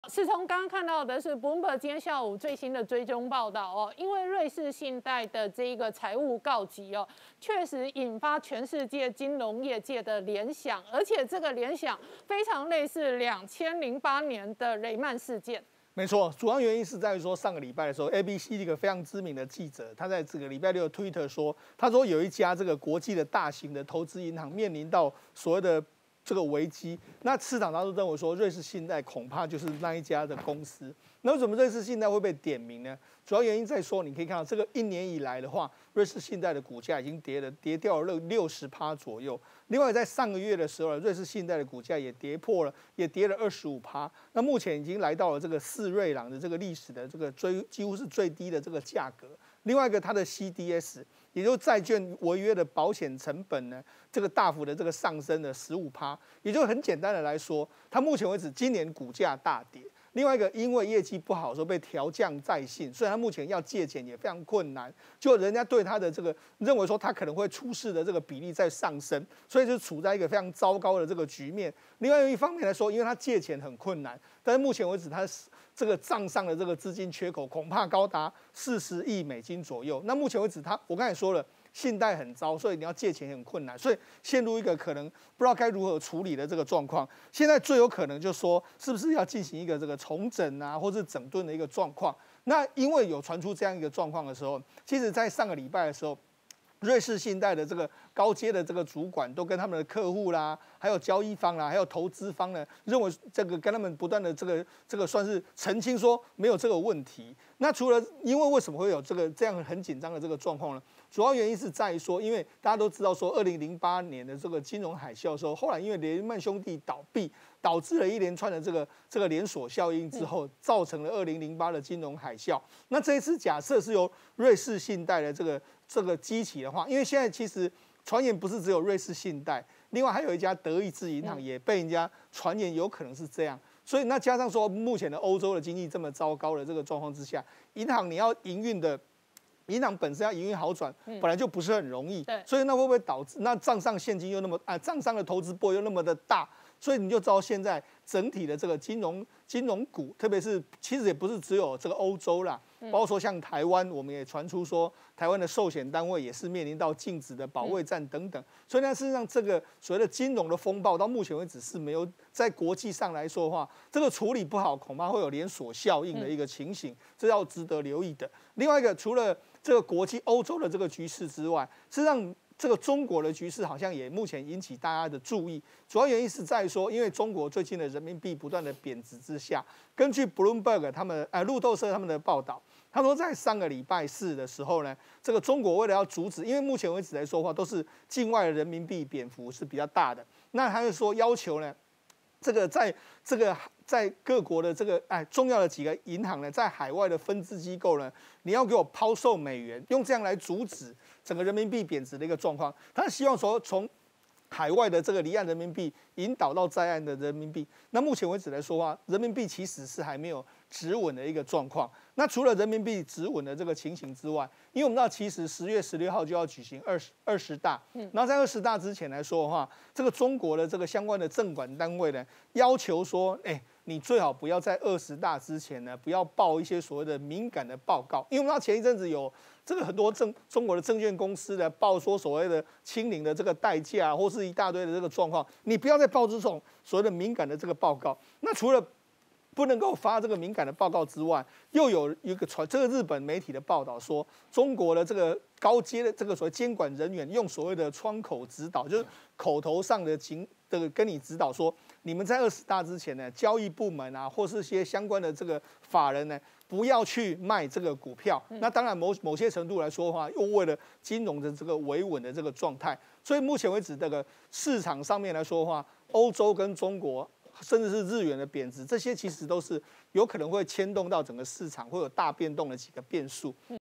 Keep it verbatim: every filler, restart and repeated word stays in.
是从刚刚看到的是 Bloomberg 今天下午最新的追踪报道哦，因为瑞士信贷的这一个财务告急哦，确实引发全世界金融业界的联想，而且这个联想非常类似两千零八年的雷曼事件。 没错，主要原因是在于说，上个礼拜的时候 ，A B C 一个非常知名的记者，他在这个礼拜六的 Twitter 说，他说有一家这个国际的大型的投资银行面临到所谓的这个危机，那市场当中认为说，瑞士信贷恐怕就是那一家的公司。那为什么瑞士信贷会被点名呢？主要原因在说，你可以看到这个一年以来的话，瑞士信贷的股价已经跌了跌掉了六十趴左右。另外，在上个月的时候，瑞士信贷的股价也跌破了，也跌了二十五趴。那目前已经来到了这个四瑞郎的这个历史的这个最几乎是最低的这个价格。另外一个，它的 C D S， 也就是债券违约的保险成本呢，这个大幅的这个上升了十五趴。也就很简单的来说，它目前为止今年股价大跌。另外一个，因为业绩不好，说被调降债信，所以他目前要借钱也非常困难。就人家对他的这个认为说他可能会出事的这个比例在上升，所以就处在一个非常糟糕的这个局面。另外一方面来说，因为他借钱很困难，但是目前为止他这个账上的这个资金缺口恐怕高达四十亿美金左右。那目前为止他，我刚才说了。信贷很糟，所以你要借钱很困难，所以陷入一个可能不知道该如何处理的这个状况。现在最有可能就说，是不是要进行一个这个重整啊，或是整顿的一个状况？那因为有传出这样一个状况的时候，其实在上个礼拜的时候。瑞士信贷的这个高阶的这个主管都跟他们的客户啦，还有交易方啦，还有投资方呢，认为这个跟他们不断的这个这个算是澄清说没有这个问题。那除了因为为什么会有这个这样很紧张的这个状况呢？主要原因是在于说，因为大家都知道说，二零零八年的这个金融海啸的时候，后来因为雷曼兄弟倒闭，导致了一连串的这个这个连锁效应之后，造成了二零零八的金融海啸。那这一次假设是由瑞士信贷的这个这个激起的话，因为现在其实传言不是只有瑞士信贷，另外还有一家德意志银行也被人家传言有可能是这样。所以那加上说目前的欧洲的经济这么糟糕的这个状况之下，银行你要营运的。银行本身要营运好转，本来就不是很容易， 嗯、 所以那会不会导致那账上现金又那么啊，账上的投资波又那么的大，所以你就知道现在整体的这个金融金融股，特别是其实也不是只有这个欧洲啦，包括说像台湾，我们也传出说台湾的寿险单位也是面临到禁止的保卫战等等，所以呢，事实上这个所谓的金融的风暴到目前为止是没有在国际上来说的话，这个处理不好，恐怕会有连锁效应的一个情形，这要值得留意的。另外一个，除了这个国际欧洲的这个局势之外，事实上这个中国的局势好像也目前引起大家的注意。主要原因是在说，因为中国最近的人民币不断的贬值之下，根据 Bloomberg 他们呃路透社他们的报道，他说在上个礼拜四的时候呢，这个中国为了要阻止，因为目前为止来说的话，都是境外的人民币贬幅是比较大的，那他就说要求呢。这个在这个在各国的这个哎重要的几个银行呢，在海外的分支机构呢，你要给我抛售美元，用这样来阻止整个人民币贬值的一个状况。他希望说从海外的这个离岸人民币引导到在岸的人民币。那目前为止来说话，人民币其实是还没有止稳的一个状况。那除了人民币止稳的这个情形之外，因为我们知道，其实十月十六号就要举行二十二十大，嗯，然后在二十大之前来说的话，这个中国的这个相关的政管单位呢，要求说，哎、欸，你最好不要在二十大之前呢，不要报一些所谓的敏感的报告，因为我们知道前一阵子有这个很多证中国的证券公司呢报说所谓的清零的这个代价，或是一大堆的这个状况，你不要再报这种所谓的敏感的这个报告。那除了不能够发这个敏感的报告之外，又有一个传这个日本媒体的报道说，中国的这个高阶的这个所谓监管人员用所谓的窗口指导，就是口头上的警这个跟你指导说，你们在二十大之前呢，交易部门啊，或是一些相关的这个法人呢，不要去卖这个股票。那当然某某些程度来说的话，又为了金融的这个维稳的这个状态，所以目前为止这个市场上面来说的话，欧洲跟中国。甚至是日元的贬值，这些其实都是有可能会牵动到整个市场会有大变动的几个变数。